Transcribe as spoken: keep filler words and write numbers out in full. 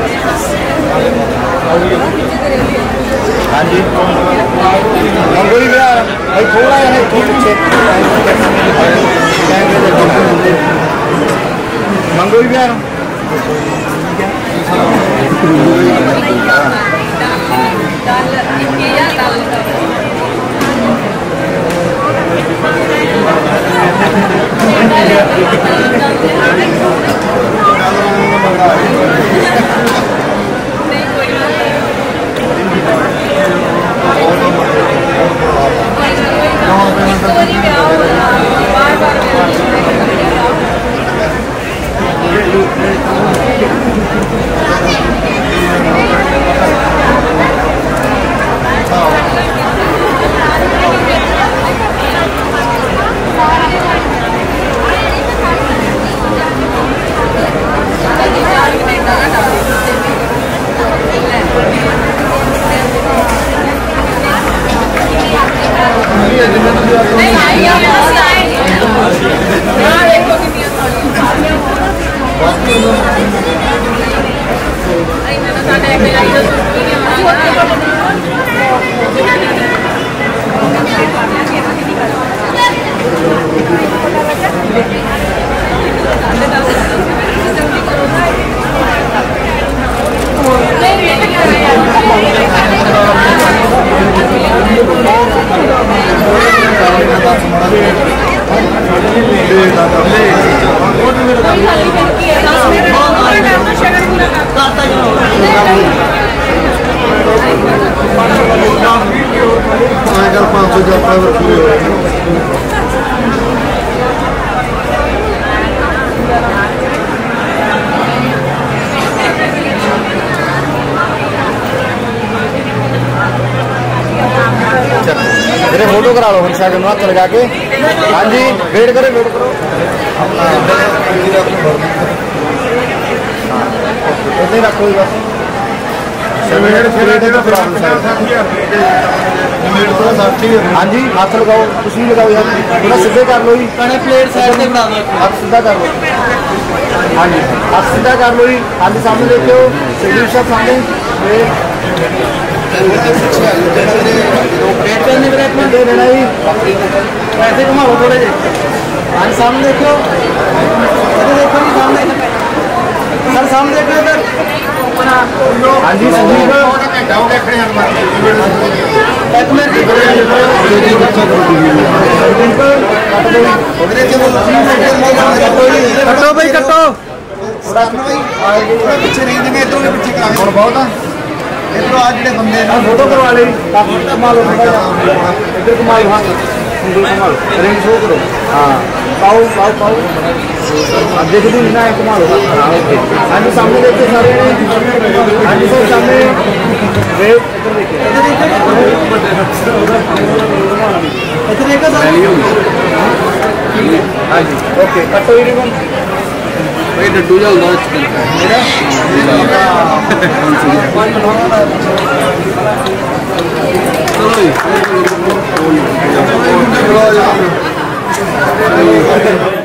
हाँ जी मंगोली भैया भाई थोड़ा है पीछे मंगोली भैया मेरे फोटो करा लो हमेशा के हाथ लगा के। हाँ जी वेट करो वेट करो इतने रखो बस हाँ जी हाथ लगाओ कुछ नहीं लगाओ यार थोड़ा सीधे कर लो ही प्लेट साइड से बना दो हाथ सीधा कर लो। हाँ जी हाथ सीधा कर लो ही हाथ सामने देखो संजीव साहब सामने पैसे घुमाओ थोड़े से। हाँ सामने देखो देखो जी सामने सर सामने देखो इधर। हाँ जी संजीव कटो भाई कटो पीछे नहीं देंगे इधर पीछे बहुत है इधर आज जो बंदे फोटो करवा ले घुमा लो इधर घुमा लो हाथ घुमा लो रिंग शो करो। हाँ पाओ पाओ पाओ अब देख दी ना घुमा लो। हाँ जी सामने देखते सारे। हाँ जी सर सामने वेट इधर देखो हाँ जी ओके कटो ही भाई डड्डू चलता चलो